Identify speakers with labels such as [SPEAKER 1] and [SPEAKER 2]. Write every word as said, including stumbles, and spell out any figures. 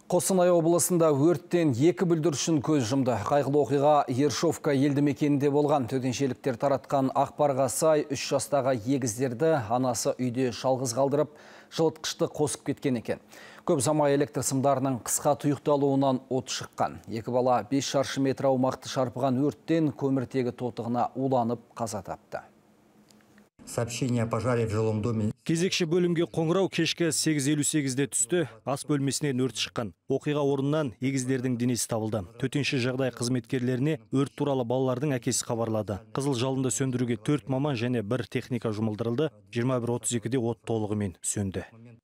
[SPEAKER 1] Қостанай облысында өрттен екі бүлдіршін көз жұмды. Қайғылы оқиға Ершовка елді мекенінде болған. Төтеншеліктер таратқан ақпарға сай үш жастағы егіздерді анасы үйде жалғыз қалдырып, жылытқышты қосып кеткен екен. Көп ұзамай электр сымдарының қысқа тұйықталуынан от шыққан. Екі бала бес шаршы метр аумақты шарпыған өрттен көміртегі тотығына уланып қаза тапты.
[SPEAKER 2] Сообщение о пожаре в жилом доме.
[SPEAKER 3] Кезекші бөлімге қоңырау кешкі сегіз елу сегізде түсті. Ас бөлмесінен өрт шыққан. Оқиға орнынан егіздердің денесі табылды. Төтенше жағдай қызметкерлеріне өрт туралы балалардың әкесі хабарлады. Қызыл жалынды сөндіруге төрт маман және бір техника жұмылдырылды. жиырма бір отыз екіде от толығымен сөнді.